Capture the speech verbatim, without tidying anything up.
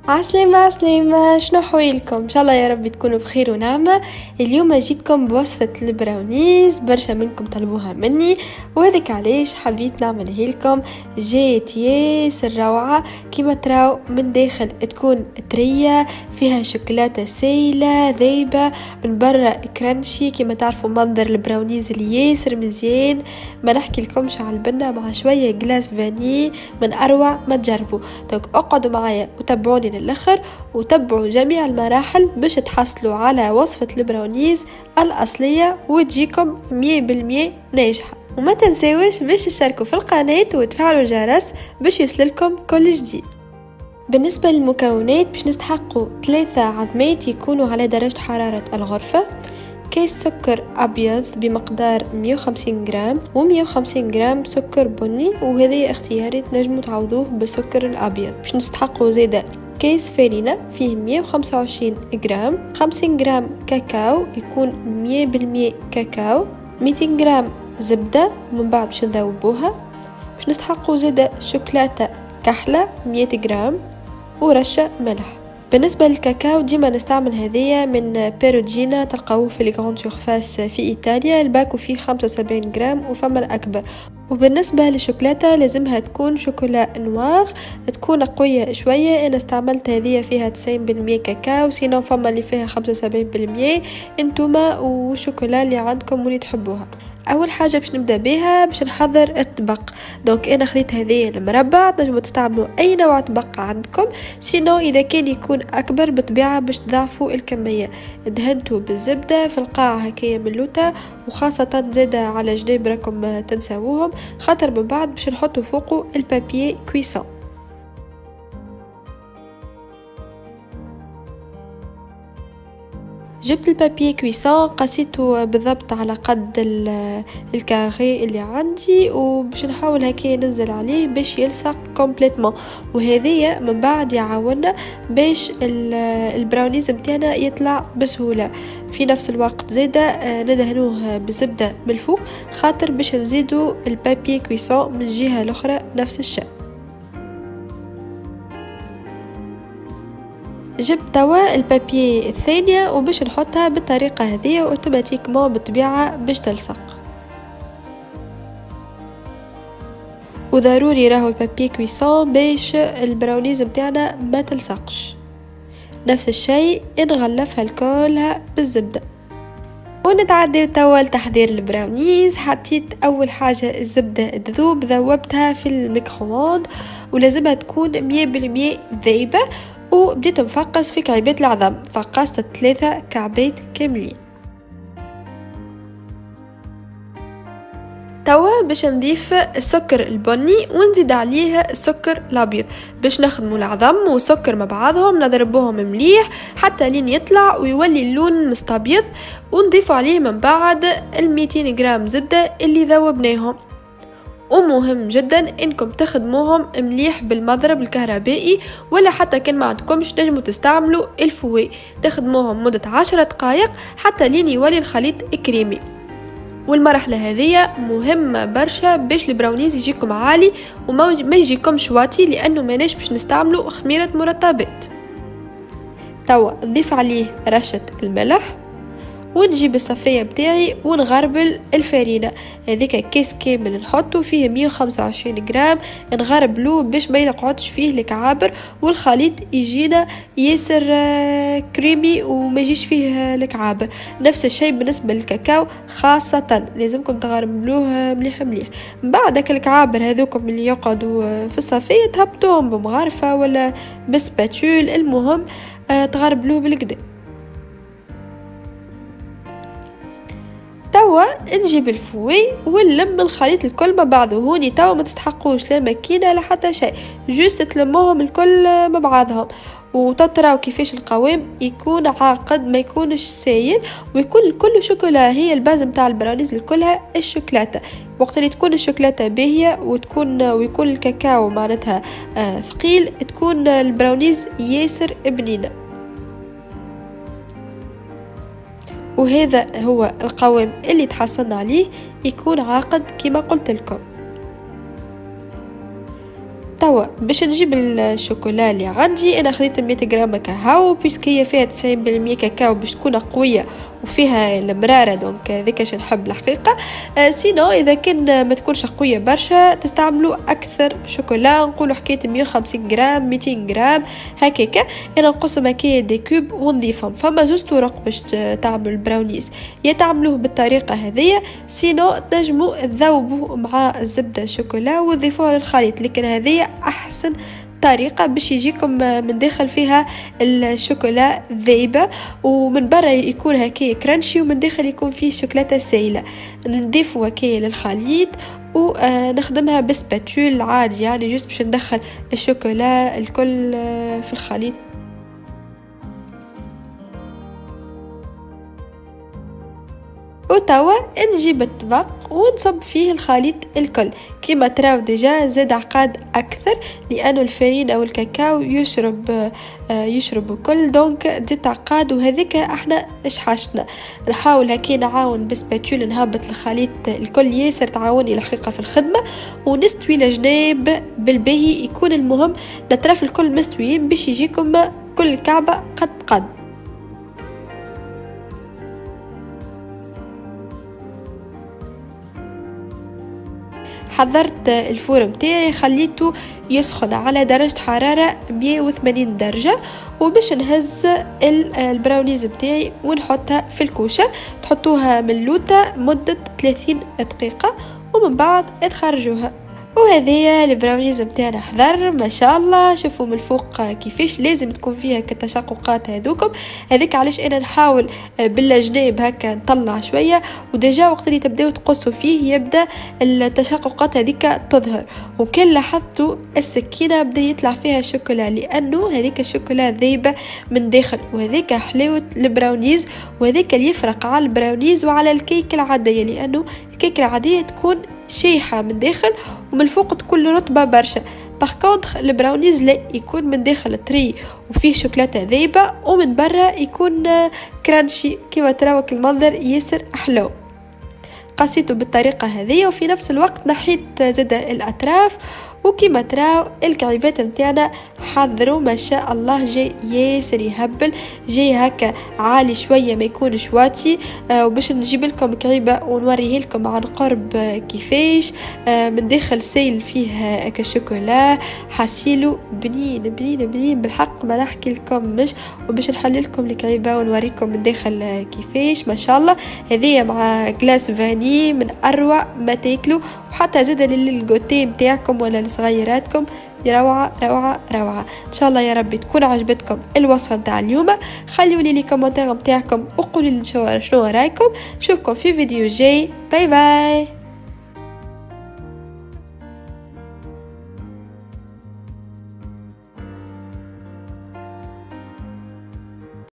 عسلامة عسلامة، شنو حوالكم؟ ان شاء الله يا رب تكونوا بخير ونعمة. اليوم جيتكم بوصفة البراونيز، برشا منكم طلبوها مني وهذاك علاش حبيت نعملها لكم. جات ياسر روعة كيما تراو، من داخل تكون طرية فيها شوكولاتة سايلة ذايبة، من برا كرانشي كيما تعرفوا منظر البراونيز اللي ياسر مزيان. ما نحكي لكمش على البنة مع شوية جلاس فاني، من اروع ما تجربوا. دونك اقعدوا معايا وتابعوني للاخر وتبعوا جميع المراحل باش تحصلوا على وصفة البراونيز الأصلية وتجيكم مية بالمية ناجحة. وما تنساوش باش تشاركوا في القناة وتفعلوا الجرس باش يوصلكم كل جديد. بالنسبة للمكونات باش نستحقوا ثلاثة عظمات يكونوا على درجة حرارة الغرفة، كيس سكر أبيض بمقدار مية وخمسين جرام ومية وخمسين جرام سكر بني، وهذا اختياري تنجموا تعوضوه بالسكر الأبيض. باش نستحقوا زيادة كيس فارينة فيه مية وخمسة وعشرين جرام، خمسين جرام كاكاو يكون مية بالمية كاكاو، ميتين جرام زبدة من بعد باش نذوبوها. باش نستحقوا زيادة شوكولاتة كحلة مية جرام ورشة ملح. بالنسبة للكاكاو ديما نستعمل هذية من بيروجينا، تلقاوه في لي غراند سورفاس في ايطاليا، الباكو فيه خمسة وسبعين جرام وفما الاكبر. وبالنسبة للشوكولاتة لازمها تكون شوكولا نوار، تكون قوية شوية. انا استعملت هذية فيها تسعين بالمية كاكاو، سينو فما اللي فيها خمسة وسبعين بالمية. انتوما وشوكولا اللي عندكم واللي تحبوها. اول حاجه باش نبدا بها باش نحضر الطبق. دونك انا خديت هذه المربع، تنجموا تستعملوا اي نوع طبق عندكم، سينو اذا كان يكون اكبر بطبيعه باش تضاعفوا الكميه. دهنتوا بالزبده في القاع هكايا ملوته، وخاصه زاده على جناب راكم تنساوهم، خاطر من بعد باش نحطوا فوقه البابيي كويسون. جبت البابي كويسون قسيته بالضبط على قد الكاري اللي عندي، وباش نحاول هكا ننزل عليه باش يلصق كومبليتمون. وهذه من بعد يعاوننا باش البراونيز متاعنا يطلع بسهوله. في نفس الوقت زاده ندهنوه بالزبده من الفوق، خاطر باش نزيدوا البابي كويسون من الجهه الاخرى نفس الشيء. جبت توا البابي الثانية وباش نحطها بالطريقة هذه اوتوماتيكمون بالطبيعة باش تلصق. وضروري راهو البابي كويسون باش البراونيز متاعنا ما تلصقش. نفس الشيء نغلفها الكلها بالزبدة. ونتعدي توا لتحضير البراونيز. حطيت اول حاجة الزبدة تذوب، ذوبتها في الميكرووند ولازمها تكون مية بالمية ذايبة، وبديت نفقص في كعبات العظم، فقصت ثلاثة كعبات كاملين. توا باش نضيف السكر البني ونزيد عليه السكر الابيض باش نخدموا العظم والسكر مع بعضهم، نضربوهم مليح حتى لين يطلع ويولي اللون مستبيض. ونضيفوا عليه من بعد الميتين جرام زبدة اللي ذوبناهم. ومهم جدا انكم تخدموهم مليح بالمضرب الكهربائي، ولا حتى كان ما عندكمش نجموا تستعملوا الفوي، تخدموهم مدة عشر دقائق حتى لين يولي الخليط كريمي. والمرحلة هذه مهمة برشا باش البراونيز يجيكم عالي وما يجيكمش واطي، لانه ماناش باش نستعملوا خميرة مرطبات. توا نضيف عليه رشة الملح، ونجيب الصفية بتاعي ونغربل الفارينة. هذيك كيس كامل نحطه فيه مية وخمسة وعشرين جرام، نغربلوه باش ما يقعدش فيه الكعابر والخليط يجينا ياسر كريمي وما يجيش فيه الكعابر. نفس الشيء بالنسبة للكاكاو، خاصة لازمكم تغربلوه مليح مليح. بعدك الكعابر هذوكم اللي يقعدوا في الصفية تهبطوهم بمغرفة ولا بسباتول، المهم تغربلوه بالكدا. توا نجيب الفوي ونلم الخليط الكل مع بعضه. هوني توا ما تستحقوش لا ماكينه لا حتى شيء، جوست تلموهم الكل مع بعضهم. وتطراو كيفاش القوام يكون عاقد، ما يكونش سايل، ويكون الكل شوكولا. هي الباز نتاع البراونيز الكلها الشوكولاته. وقت اللي تكون الشوكولاته باهيه وتكون ويكون الكاكاو معناتها آه ثقيل، تكون البراونيز ياسر بنينه. وهذا هو القوام اللي تحصلنا عليه، يكون عاقد كما قلت لكم. توا باش نجيب الشوكولا اللي عندي، انا خديت مية غرام كاكاو بيسك هي فيها تسعين بالمية كاكاو باش تكون قويه وفيها المراره، دونك هذيك اش نحب الحقيقه. آه سينو اذا كان ما تكونش قويه برشا تستعملوا اكثر شوكولا، نقولوا حكايه مية وخمسين غرام ميتين غرام هكاكا. انا نقصهم هكايا دي كوب ونضيفهم. فما زوج طرق باش تعملوا البراونيز، يا تعملوه بالطريقه هذيا، سينو تنجموا تذوبوا مع الزبده الشوكولا وتضيفوها للخليط، لكن هذه احسن طريقة باش يجيكم من داخل فيها الشوكولا ذايبة ومن برا يكون هكايا كرانشي ومن داخل يكون فيه شوكولاتة سايلة. نضيفوا هكايا للخليط ونخدمها بسباتول عادي، يعني جست باش ندخل الشوكولا الكل في الخليط. وتوا نجيب الطبق ونصب فيه الخليط الكل. كما تراو ديجا زاد عقاد اكثر لانه الفرين او الكاكاو يشرب يشرب الكل، دونك زيت عقاد وهذيك احنا اشحاشنا. نحاول هكي نعاون بسباتول نهبط الخليط الكل، ياسر تعاوني الحقيقه في الخدمه. ونستوي لجناب بالباهي، يكون المهم الاطراف الكل مستويين باش يجيكم كل كعبه قد قد. حضرت الفور متاعي خليته يسخن على درجة حرارة مية وثمانين درجة، وباش نهز البراونيز متاعي ونحطها في الكوشة. تحطوها من اللوطة مدة ثلاثين دقيقة ومن بعد تخرجوها. وهذه البراونيز متاعنا حضر ما شاء الله. شوفوا من الفوق كيفاش لازم تكون فيها كتشققات هذوكم، هذيك علاش انا نحاول بالجناب هكا نطلع شويه، وديجا وقت اللي تبداو تقصوا فيه يبدا التشققات هذيك تظهر. وكان لاحظتوا السكينه بدا يطلع فيها الشوكولا لانه هذيك الشوكولا ذايبه من داخل، وهذيك حلاوه البراونيز، وهذيك اللي يفرق على البراونيز وعلى الكيك العاديه، لانه الكيك العاديه تكون شيحة من داخل ومن فوق تكون رطبة برشا. باغ كونطخ البراونيز لا، يكون من داخل طري وفيه شوكولاتة ذايبة ومن برا يكون كرانشي كما تراوك المنظر ياسر أحلو. قصيته بالطريقة هذه وفي نفس الوقت نحيت زاد الأطراف. وكما تراو الكعيبات متاعنا حضروا ما شاء الله، جاي ياسر يهبل، جاي هكا عالي شويه ما يكونش واطي. آه وباش نجيب لكم كعيبه ونوريه لكم عن قرب آه كيفاش آه من داخل سيل فيه هكا شوكولا حاسيلو بنين بنين بنين بالحق ما نحكي لكم مش. وباش نحلل لكم الكعيبه ونوريكم من داخل آه كيفاش ما شاء الله. هذه مع جلاس فاني من اروع ما تاكلوا، وحتى زاد للجوتي متاعكم ولا صغيراتكم روعة روعة روعة. ان شاء الله يا ربي تكون عجبتكم الوصفة متاع اليوم. خليوا لي كومنتير متاعكم وقولوا لي شنو رايكم. نشوفكم في فيديو جاي. باي باي.